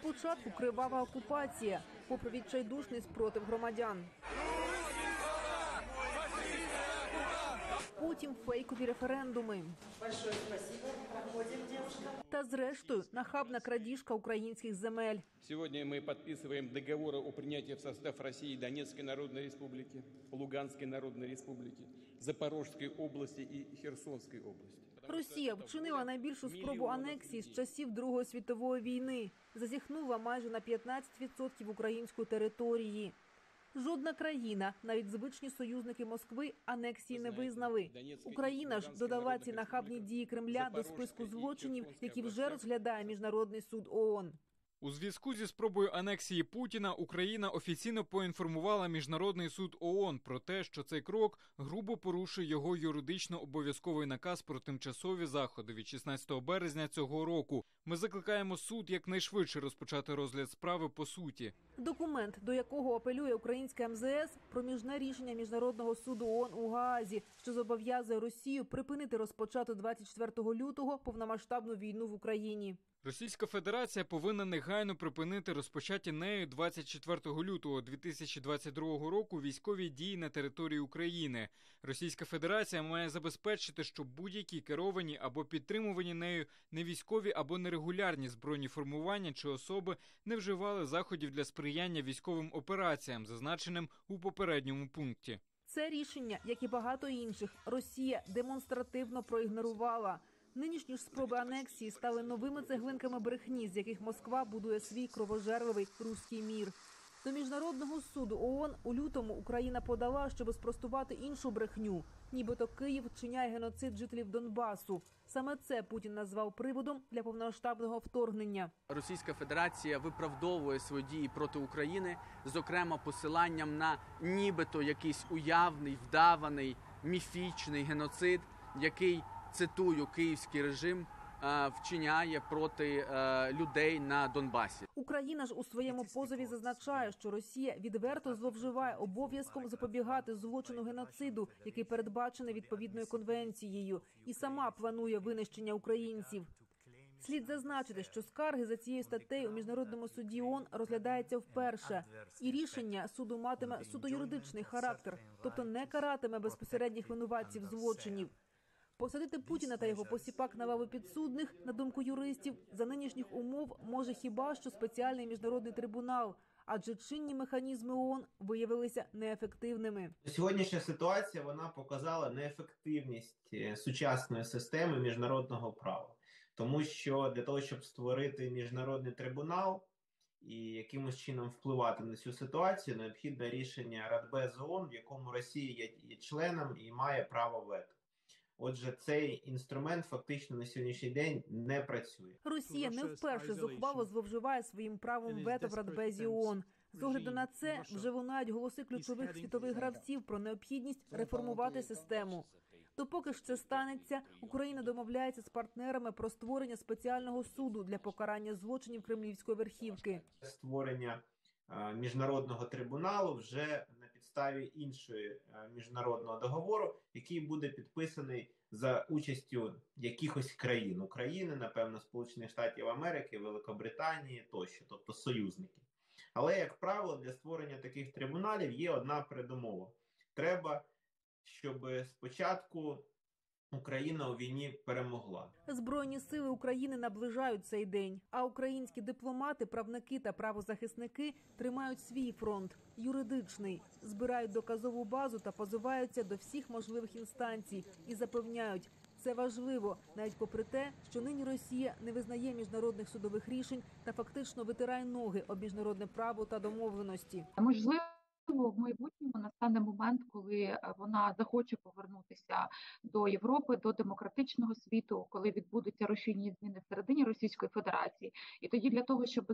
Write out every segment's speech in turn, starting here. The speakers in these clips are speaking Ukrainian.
Спочатку кривава окупація, попри відчайдушний спротив громадян. Потім фейкові референдуми. Та зрештою нахабна крадіжка українських земель. Сьогодні ми підписуємо договори о прийнятті в состав Росії Донецької Народної Республіки, Луганської Народної Республіки, Запорізької області і Херсонської області. Росія вчинила найбільшу спробу анексії з часів Другої світової війни. Зазіхнула майже на 15% української території. Жодна країна, навіть звичні союзники Москви, анексії не визнали. Україна ж додала ці нахабні дії Кремля до списку злочинів, які вже розглядає Міжнародний суд ООН. У зв'язку зі спробою анексії Путіна Україна офіційно поінформувала Міжнародний суд ООН про те, що цей крок грубо порушує його юридично обов'язковий наказ про тимчасові заходи від 16 березня цього року. Ми закликаємо суд якнайшвидше розпочати розгляд справи по суті. Документ, до якого апелює українське МЗС, проміжне рішення Міжнародного суду ООН у Гаазі, що зобов'язує Росію припинити розпочату 24 лютого повномасштабну війну в Україні. Російська Федерація повинна негайно припинити розпочаті нею 24 лютого 2022 року військові дії на території України. Російська Федерація має забезпечити, щоб будь-які керовані або підтримувані нею невійськові або нерегулярні збройні формування чи особи не вживали заходів для сприяння військовим операціям, зазначеним у попередньому пункті. Це рішення, як і багато інших, Росія демонстративно проігнорувала. Нинішні ж спроби анексії стали новими цеглинками брехні, з яких Москва будує свій кровожерливий руський мір. До Міжнародного суду ООН у лютому Україна подала, щоб спростувати іншу брехню. Нібито Київ вчиняє геноцид жителів Донбасу. Саме це Путін назвав приводом для повномасштабного вторгнення. Російська Федерація виправдовує свої дії проти України, зокрема посиланням на нібито якийсь уявний, вдаваний, міфічний геноцид, який, цитую, київський режим вчиняє проти людей на Донбасі. Україна ж у своєму позові зазначає, що Росія відверто зловживає обов'язком запобігати злочину геноциду, який передбачений відповідною конвенцією, і сама планує винищення українців. Слід зазначити, що скарги за цією статтею у Міжнародному суді ООН розглядаються вперше. І рішення суду матиме судоюридичний характер, тобто не каратиме безпосередніх винуватців злочинів. Посадити Путіна та його посіпак на лаву підсудних, на думку юристів, за нинішніх умов може хіба що спеціальний міжнародний трибунал, адже чинні механізми ООН виявилися неефективними. Сьогоднішня ситуація, вона показала неефективність сучасної системи міжнародного права. Тому що для того, щоб створити міжнародний трибунал і якимось чином впливати на цю ситуацію, необхідне рішення Радбезу ООН, в якому Росія є членом і має право вето. Отже, цей інструмент фактично на сьогоднішній день не працює. Росія не вперше зухвало зловживає своїм правом вето в Радбезі ООН. З огляду на це вже лунають голоси ключових світових гравців про необхідність реформувати систему. Допоки ж це станеться, Україна домовляється з партнерами про створення спеціального суду для покарання злочинів кремлівської верхівки. Створення міжнародного трибуналу вже на підставі іншої міжнародного договору, який буде підписаний за участю якихось країн. України, напевно, Сполучених Штатів Америки, Великобританії тощо, тобто союзники. Але, як правило, для створення таких трибуналів є одна передумова. Треба, щоб спочатку Україна у війні перемогла. Збройні сили України наближають цей день, а українські дипломати, правники та правозахисники тримають свій фронт – юридичний, збирають доказову базу та позиваються до всіх можливих інстанцій і запевняють – це важливо, навіть попри те, що нині Росія не визнає міжнародних судових рішень та фактично витирає ноги об міжнародне право та домовленості. Можливо, в майбутньому настане момент, коли вона захоче повернутися до Європи, до демократичного світу, коли відбудуться рушійні зміни всередині Російської Федерації. І тоді для того, щоб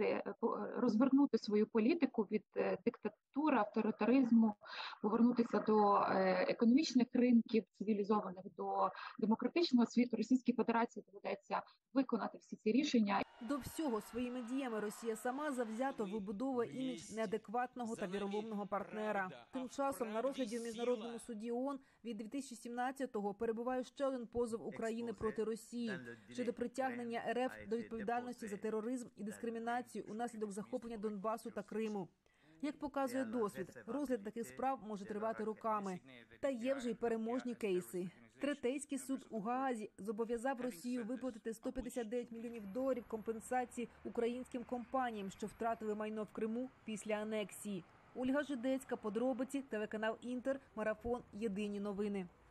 розвернути свою політику від диктатури, авторитаризму, повернутися до економічних ринків цивілізованих, до демократичного світу, Російській Федерації доведеться виконати всі ці рішення. До всього своїми діями Росія сама завзято вибудовує імідж неадекватного та вірового головного партнера. Тим часом на розгляді в Міжнародному суді ООН від 2017-го перебуває ще один позов України проти Росії щодо притягнення РФ до відповідальності за тероризм і дискримінацію унаслідок захоплення Донбасу та Криму. Як показує досвід, розгляд таких справ може тривати роками. Та є вже й переможні кейси. Третейський суд у Гаазі зобов'язав Росію виплатити $159 мільйонів компенсації українським компаніям, що втратили майно в Криму після анексії. Ольга Жидецька, подробиці, телеканал Інтер, Марафон, Єдині новини.